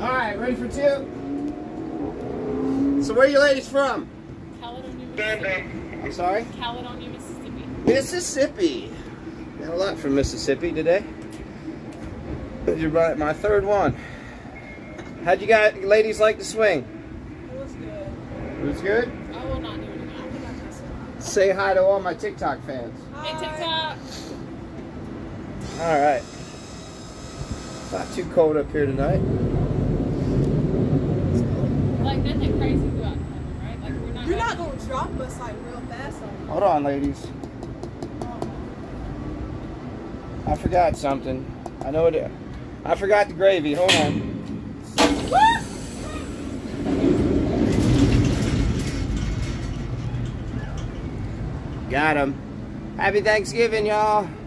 Alright, ready for two? So where are you ladies from? Caledonia, Mississippi. I'm sorry? Caledonia, Mississippi. Mississippi. Got a lot from Mississippi today. You're my third one. How'd you guys, ladies, like the swing? It was good. It was good? I will not do it again. I think I missed it. Say hi to all my TikTok fans. Hey, TikTok. Alright. It's not too cold up here tonight. Like, nothing crazy about it, right? Like, we're not. You're not gonna drop us like real fast on me. Hold on, ladies. I forgot something. I know it. I forgot the gravy. Hold on. Got him. Happy Thanksgiving, y'all.